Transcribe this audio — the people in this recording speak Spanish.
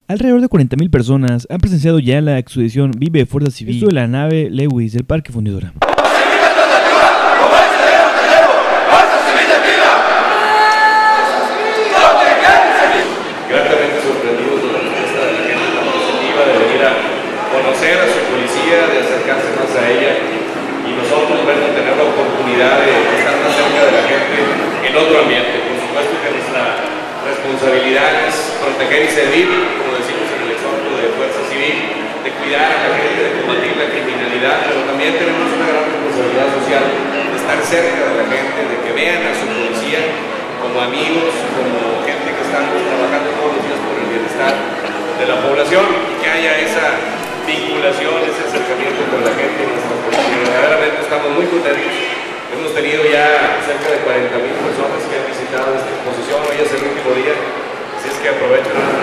Alrededor de 40.000 personas han presenciado ya la exposición Vive Fuerza Civil, esto de la nave Lewis del Parque Fundidora. Gratamente sorprendidos de la respuesta de la gente tan positiva, de venir a conocer a su policía, de acercarse más a ella, y nosotros, bueno, tener la oportunidad de estar más cerca de la gente en otro ambiente. Por supuesto que nuestra responsabilidad es proteger y servir, como decimos en el exhorto de Fuerza Civil, de cuidar a la gente, de combatir la criminalidad, pero también tenemos una gran responsabilidad social de estar cerca de la gente, de que vean a su policía como amigos, como gente que estamos trabajando todos los días por el bienestar de la población, y que haya esa vinculación, ese acercamiento con la gente y nuestra policía. Verdaderamente estamos muy contentos. Hemos tenido ya cerca de 40.000 personas que han visitado esta exposición. Hoy es el último día, así es que aprovechen